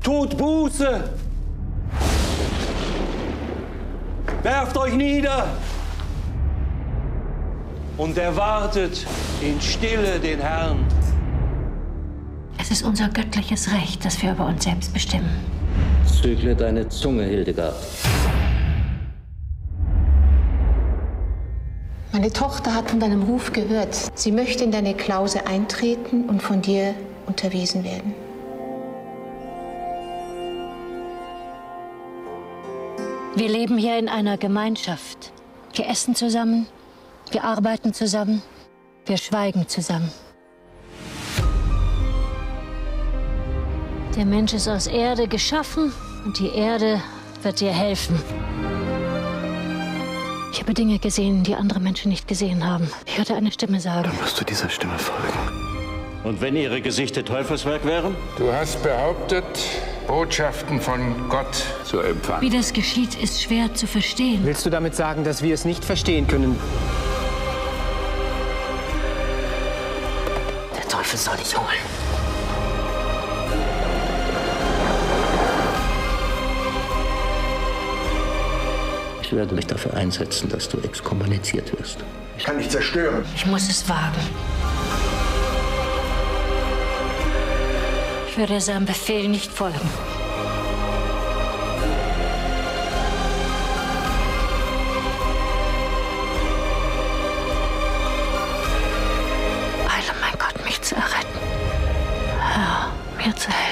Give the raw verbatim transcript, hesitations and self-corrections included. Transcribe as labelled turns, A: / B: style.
A: Tut Buße! Werft euch nieder und erwartet in Stille den Herrn.
B: Es ist unser göttliches Recht, dass wir über uns selbst bestimmen.
C: Zügle deine Zunge, Hildegard.
B: Meine Tochter hat von deinem Ruf gehört. Sie möchte in deine Klause eintreten und von dir unterwiesen werden. Wir leben hier in einer Gemeinschaft. Wir essen zusammen, wir arbeiten zusammen, wir schweigen zusammen. Der Mensch ist aus Erde geschaffen und die Erde wird dir helfen. Ich habe Dinge gesehen, die andere Menschen nicht gesehen haben. Ich hörte eine Stimme sagen.
D: Dann musst du dieser Stimme folgen.
C: Und wenn ihre Gesichter Teufelswerk wären?
E: Du hast behauptet, Botschaften von Gott zu empfangen.
B: Wie das geschieht, ist schwer zu verstehen.
F: Willst du damit sagen, dass wir es nicht verstehen können?
B: Der Teufel soll dich holen.
C: Ich werde mich dafür einsetzen, dass du exkommuniziert wirst.
E: Ich kann dich zerstören.
B: Ich muss es wagen. Ich würde seinem Befehl nicht folgen. Eile, mein Gott, mich zu erretten. Herr, mir zu helfen.